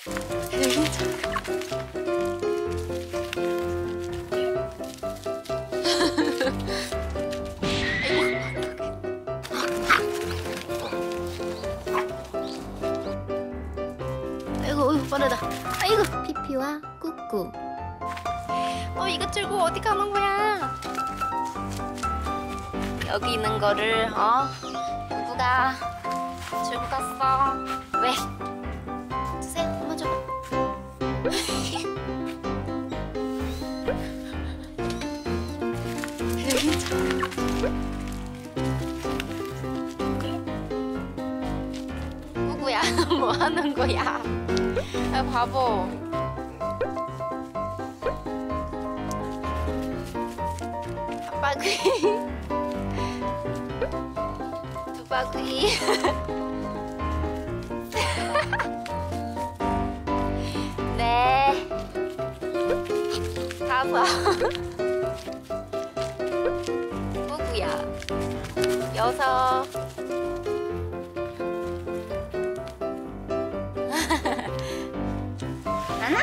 아이고 빠르다. 아이고 피피와 꾸꾸. 이거 들고 어디 가는 거야? 여기 있는 거를 누구가 들고 갔어? 왜? 주세요. 엄마 줘. 꾸꾸야 뭐 하는 거야? 아 바보. 바구이 두 바구이. 네 5 꾸꾸야 6 하나?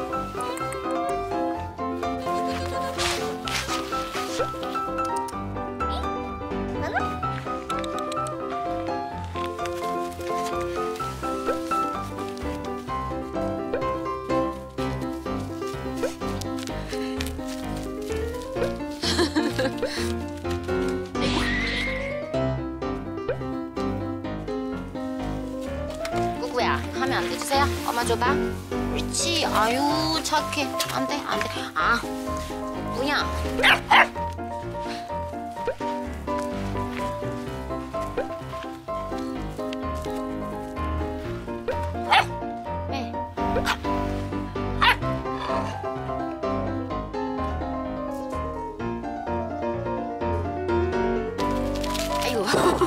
꾸꾸야 하면 안 돼. 주세요. 엄마 줘봐. 그렇지. 아유 착해. 안 돼, 안 돼. 아 꾸꾸야. 네. 아이고.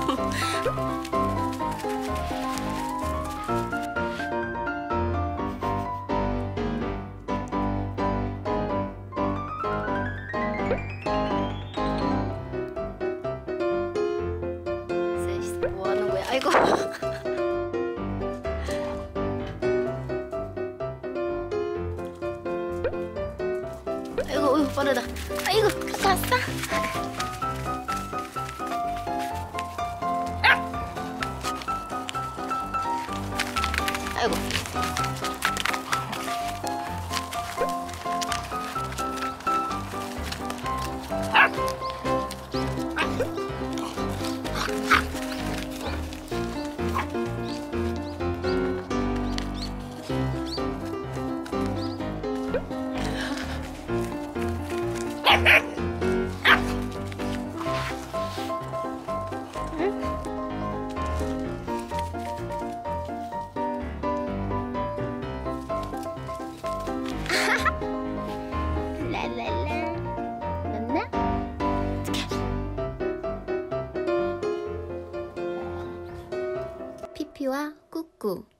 뭐 하는 거야? 아이고. 아이고 빠르다. 아이고 갔어. 아이고. 랄랄라. 맞나? 피피와 꾸꾸.